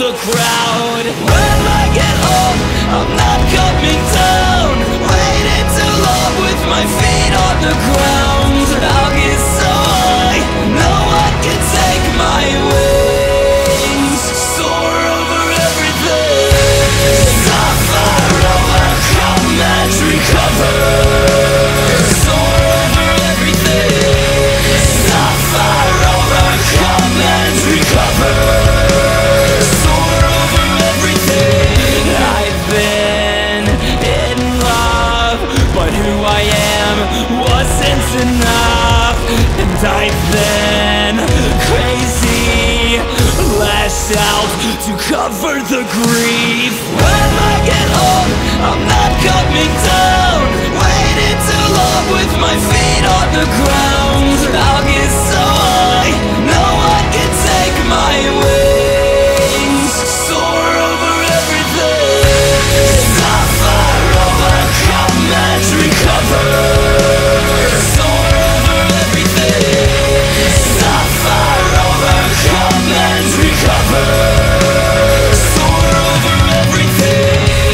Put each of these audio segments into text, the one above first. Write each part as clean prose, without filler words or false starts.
the crowd. When I get up, I'm not coming down. Waiting too long with my feet on the ground. I'll get so high, no one can take my wings. Soar over everything. Suffer, overcome and recover. Soar over everything. Suffer, overcome and recover. Soar over everything. I've been in love, but who I am wasn't enough. And I've been crazy, lashed out to cover the grief. When I get up, I'm not coming down. Waiting too long with my feet on the ground. I'll get so high, no one can take my wings. Soar over everything. Suffer, overcome and recover. Soar over everything. Suffer, overcome and recover. Soar over everything.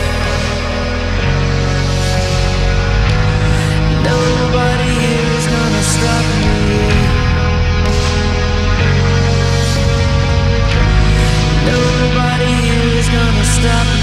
Nobody here is gonna stop me. Nobody here is gonna stop me.